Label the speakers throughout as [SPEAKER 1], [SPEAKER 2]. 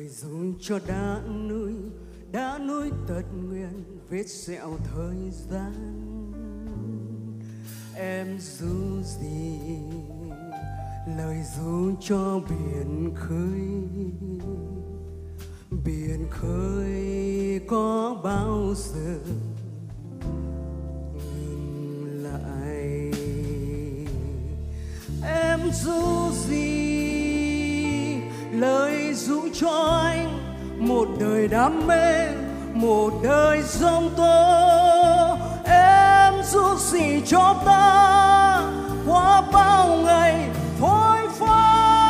[SPEAKER 1] lời ru cho đã nuôi tật nguyền vết sẹo thời gian. Em ru gì lời ru cho biển khơi có bao giờ ngừng lại. Em ru gì lời ru cho anh một đời đam mê, một đời giông tố. Em ru gì cho ta qua bao ngày phôi pha.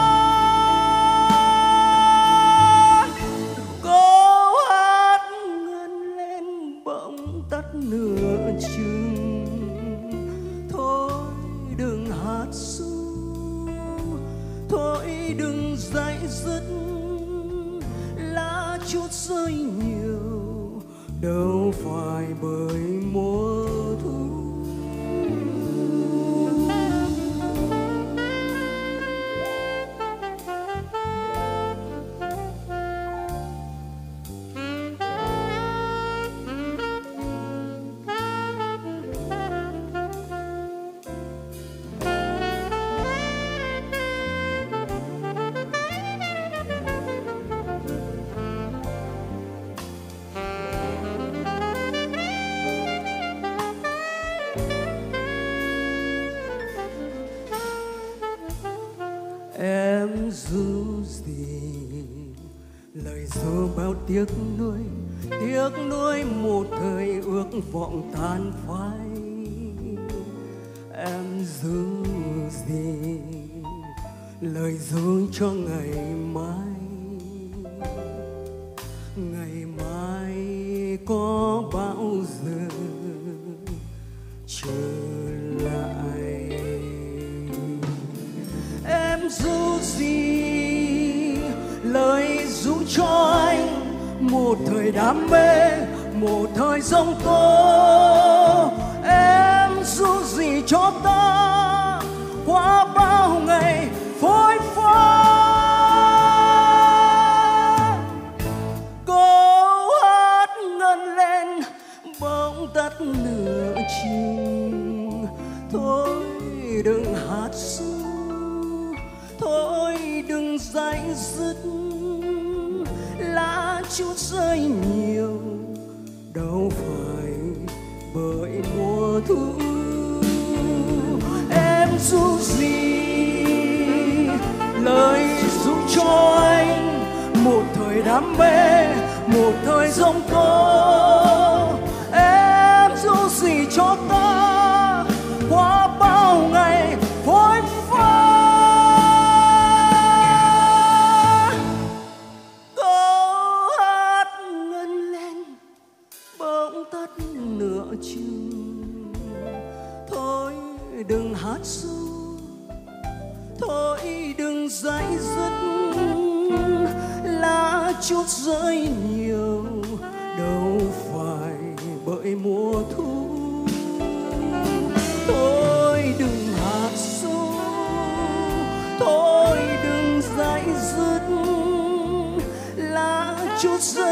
[SPEAKER 1] Câu hát ngân lên bỗng tắt nửa chừng. Thôi đừng hát ru, thôi đừng dạy dứt, lá chút rơi nhiều đâu phải bởi mùa thu. Em ru gì lời ru bao tiếc nuối một thời ước vọng tan phai. Em ru gì lời ru cho ngày mai có bao giờ trở lại. Em ru gì lời ru cho anh một thời đam mê, một thời giông tố. Em ru gì cho ta qua bao ngày phôi pha. Câu hát ngân lên bỗng tắt nửa chừng. Thôi đừng hát ru, thôi đừng dạy dứt, lá chút rơi nhiều đâu phải bởi mùa thu. Em ru gì lời ru cho anh một thời đam mê, một thời giông tố. Em ru gì cho ta qua bao ngày phôi pha. Nửa chừng. Thôi đừng hát ru, thôi đừng dạy dứt, lá chút rơi nhiều đâu phải bởi mùa thu. Thôi đừng hát ru, thôi đừng dạy dứt, lá chút rơi